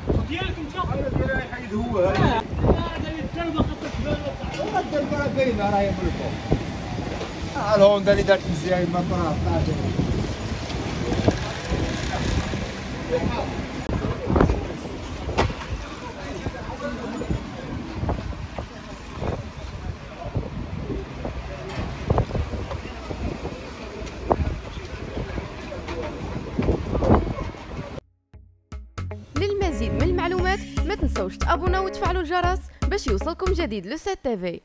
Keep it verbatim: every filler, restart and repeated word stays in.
ديالك انت؟ انا ديالي يحيد هو لا هذا الدربه خاصك تبان. الدربه راه باينه راهي من الفوق. الهوندا اللي دارت مزيان ما طرا طلعت. للمزيد من المعلومات ما تنسوش تابوناو وتفعلوا الجرس باش يوصلكم جديد لو سات تي في.